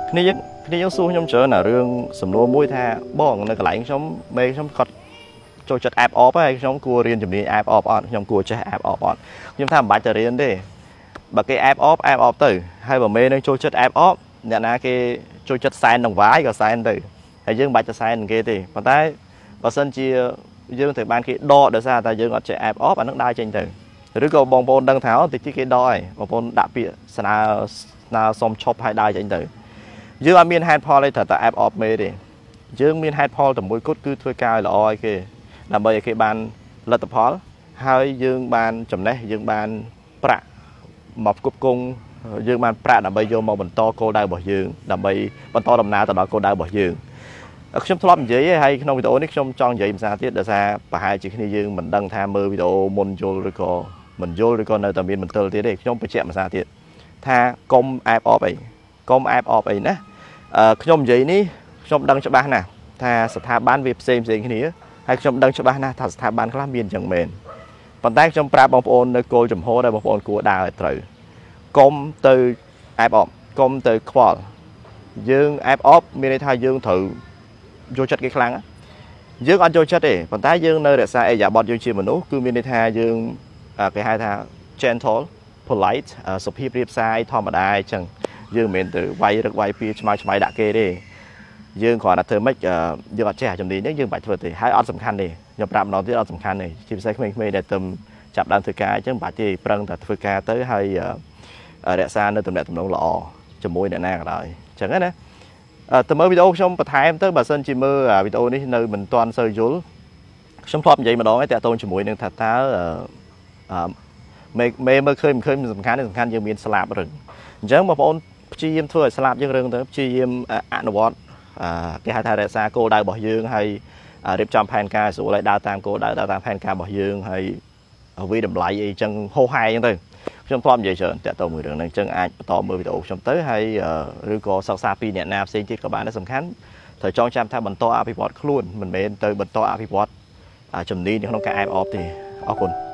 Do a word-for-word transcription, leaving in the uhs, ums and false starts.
នេះយើងនេះយើងសួរខ្ញុំច្រើនអារឿងសំណួរមួយថាបងនៅកន្លែងខ្ញុំមេខ្ញុំគាត់ចូលចិត្ត app off ហើយខ្ញុំគួររៀនជំនាញ app off អត់ខ្ញុំគួរចេះ app off អត់ខ្ញុំថាមិនបាច់ទៅរៀនទេបើគេ app off app off ទៅហើយបើមេនឹងចូលចិត្ត app off អ្នកណាគេចូលចិត្តសែននឹងវាយក៏សែនទៅហើយយើងមិនបាច់ទៅសែននឹងគេទេប៉ុន្តែបើសិនជាយើងត្រូវបានគេដកដោយសារតែយើងអត់ចេះ app off អានឹងដើរចេញទៅឬក៏បងប្អូនដឹងថាតិចតិចគេដកហើយបងប្អូនដាក់ពាក្យស្នើស្នើសុំឈប់ហើយដើរចេញទៅយើងអត់មាន head poll ទេត្រូវតែ app off មេទេយើងមាន head poll តែមួយគត់គឺធ្វើការឲ្យល្អឲ្យគេដើម្បីឲ្យគេបានលទ្ធផលហើយយើងបានចំណេះយើងបានប្រាក់មកផ្គប់គង់យើងបានប្រាក់ដើម្បីយកមកបន្តគោលដៅរបស់យើងដើម្បីបន្តដំណើរទៅដល់គោលដៅរបស់យើងខ្ញុំធ្លាប់និយាយហើយក្នុងវីដេអូនេះខ្ញុំចង់និយាយភាសាទៀតដោយសារប្រហែលជាគ្នាយើងមិនដឹងថាមើលវីដេអូមុនយល់ឬក៏មិនយល់ឬក៏នៅតែមានមន្ទិលទៀតទេខ្ញុំបញ្ជាក់ភាសាទៀតថាកុំ app off អីកុំ app off អីណាខ្ញុំនិយាយនេះខ្ញុំដឹងច្បាស់ណាស់ថាស្ថាប័នវាផ្សេងផ្សេងគ្នាហើយខ្ញុំដឹងច្បាស់ណាស់ថាស្ថាប័នខ្លះមានយ៉ាងមែនប៉ុន្តែខ្ញុំប្រាប់បងប្អូននៅគោលចំហដែលបងប្អូនគួរដើរឲ្យត្រូវកុំទៅ app off កុំទៅខ្វល់យើង app off មានន័យថាយើងត្រូវយកចិត្តគេខ្លាំងយើងអត់យកចិត្តទេប៉ុន្តែយើងនៅរក្សាអេយ៉ាបតយើងជាមនុស្សគឺមានន័យថាយើងគេហៅថា gentle polite សុភាពរាបសារធម្មតាអញ្ចឹងយើងមិនមែនទៅវាយរឹកវាយពីឆ្មៅឆ្មៃដាក់គេទេយើងគ្រាន់តែធ្វើម៉េចយើងអត់ចេះជំនាញហ្នឹងយើងមិនបាច់ធ្វើទេហើយអត់សំខាន់ទេខ្ញុំប្រាប់ម្ដងទៀតអត់សំខាន់ទេជាពិសេសក្មេងៗដែលទៅចាប់ដើមធ្វើការអញ្ចឹងមិនបាច់ទេប្រឹងតែធ្វើការទៅហើយរក្សានៅទំនាក់ទំនងល្អជាមួយអ្នកណាក៏ដោយអញ្ចឹងណាទៅមើលវីដេអូខ្ញុំបន្ថែមទៅបើសិនជាមើលវីដេអូនេះនៅមិនទាន់សូវយល់ខ្ញុំធ្លាប់និយាយម្ដងហើយតាក់ទងជាមួយនឹងថាតើមេមេមើលឃើញមិនឃើញសំខាន់សំខាន់យើងមានស្លាប់រឹងអញ្ចឹងបងប្អូនព្យាយាមធ្វើឲ្យស្លាប់យើងរឹងទៅព្យាយាមអនុវត្តគេហៅថារក្សាគោលដៅរបស់យើងហើយរៀបចំផែនការស្រួលឲ្យដើរតាមគោលដៅដើរតាមផែនការរបស់យើងហើយវិតម្លៃអីចឹងហោហែអញ្ចឹងទៅខ្ញុំធ្លាប់និយាយច្រើនតាក់ទងមួយរឿងហ្នឹងអញ្ចឹងអាចបន្តមើលវីដេអូខ្ញុំទៅហើយឬក៏សិក្សាពីអ្នកណាផ្សេងទៀតក៏បានដែរសំខាន់ត្រូវចងចាំថាបន្តអភិវឌ្ឍខ្លួនមិនមែនទៅបន្តអភិវឌ្ឍជំនាញនៅក្នុងការ app off ទេអរគុណ